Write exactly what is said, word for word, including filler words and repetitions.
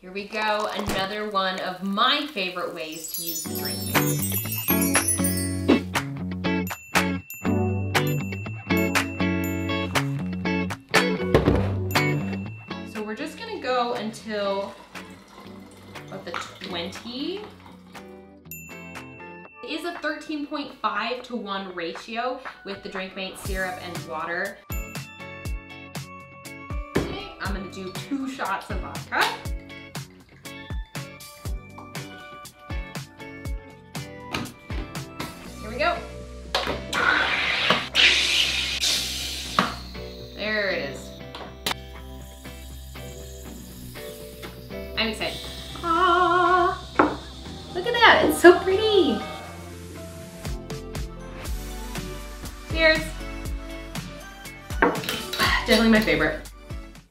Here we go, another one of my favorite ways to use the Drinkmate. So we're just gonna go until, what, the twenty? It is a thirteen point five to one ratio with the Drinkmate syrup and water. Okay, I'm gonna do two shots of vodka. Here we go. There it is. I'm excited. Ah, look at that, it's so pretty. Cheers. Definitely my favorite.